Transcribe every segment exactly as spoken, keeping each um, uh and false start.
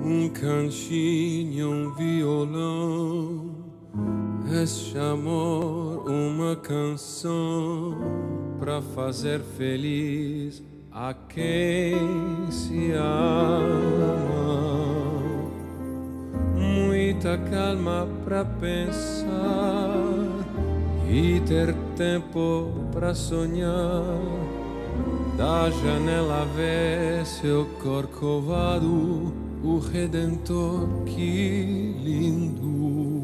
um cantinho, um violão. Este amor, uma canção pra fazer feliz a quem se ama. Muita calma pra pensar e ter tempo pra sonhar. Da janela vê seu corcovado, o Redentor, que lindo.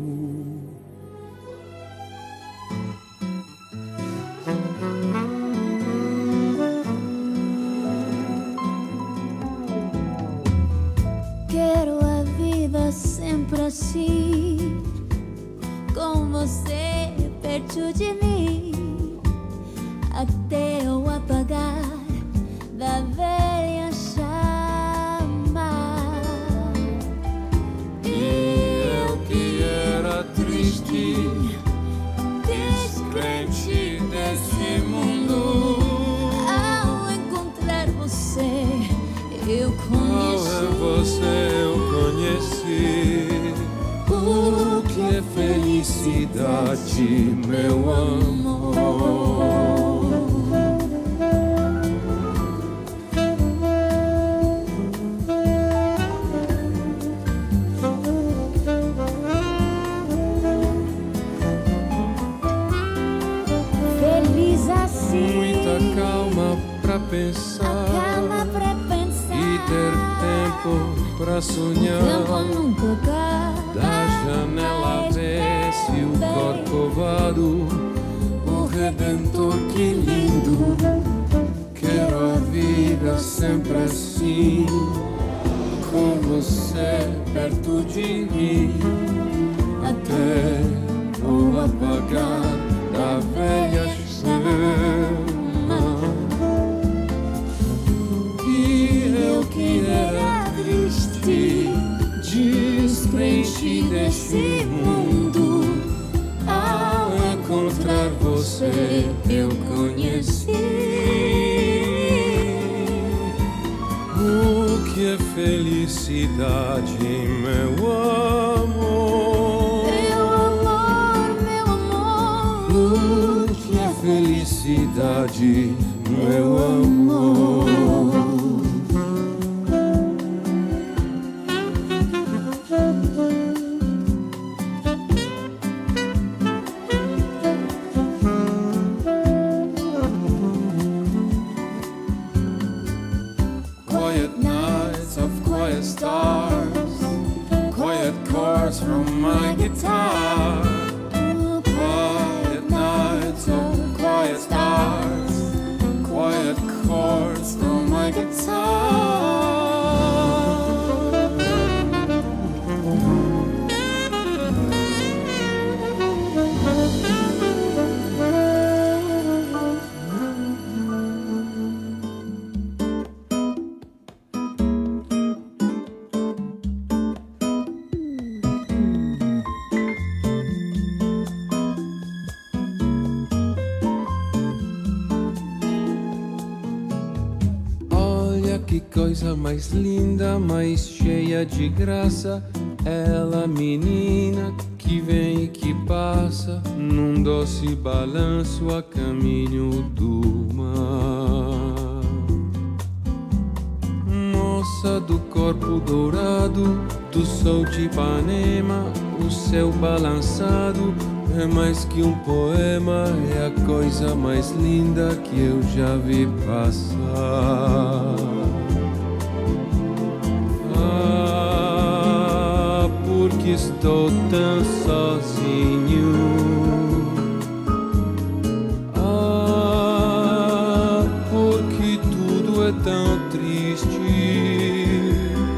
Quero a vida sempre assim, com você perto de mim, até eu apagar da velha chama. E eu que era triste, descrente desse mundo, ao encontrar você eu ao conheci você eu conheci o que é felicidade, meu amor. feliz assim, Muita calma pra pensar, calma pra pensar, e ter tempo pra sonhar. tempo nunca acaba. Da janela vê-se o corcovado, o Redentor, que lindo. Quero a vida sempre assim, com você perto de mim, até o apagar da velha chama. E eu que era triste, descrente desse mundo, ao encontrar você eu conheci o que é felicidade, meu amor. Meu amor, meu amor, O que é felicidade, meu amor. Quiet nights of quiet stars, quiet chords from my guitar. Quiet nights of quiet stars, quiet chords from my guitar. Que coisa mais linda, mais cheia de graça, ela menina que vem e que passa num doce balanço a caminho do mar. Moça do corpo dourado, do sol de Ipanema, o céu balançado é mais que um poema, é a coisa mais linda que eu já vi passar. Porque estou tão sozinho. Ah, porque tudo é tão triste.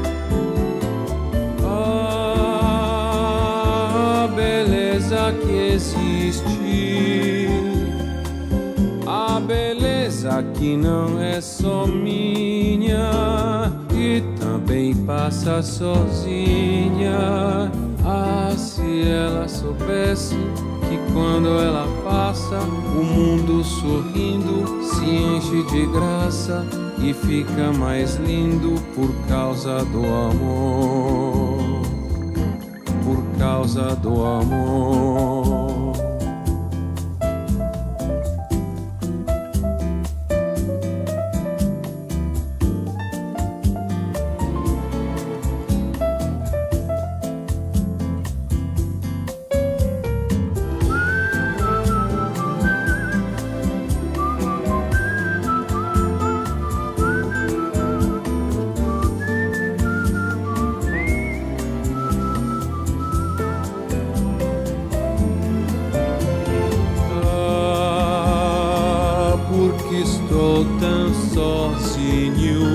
Ah, a beleza que existe, a beleza que não é só minha, e também passa sozinha. Ah, se ela soubesse que quando ela passa, o mundo sorrindo se enche de graça e fica mais lindo por causa do amor, por causa do amor. Estou tão sozinho.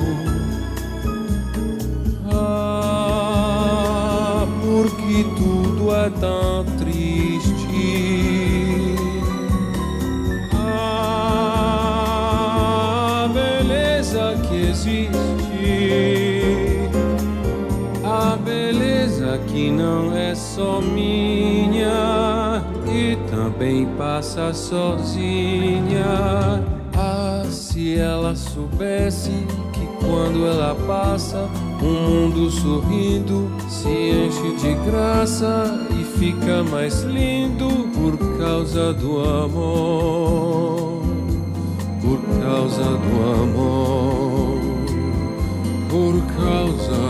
Ah, porque tudo é tão triste. Ah, a beleza que existe, a beleza que não é só minha e também passa sozinha. Ah, se ela soubesse que quando ela passa, o mundo sorrindo se enche de graça e fica mais lindo por causa do amor, por causa do amor, por causa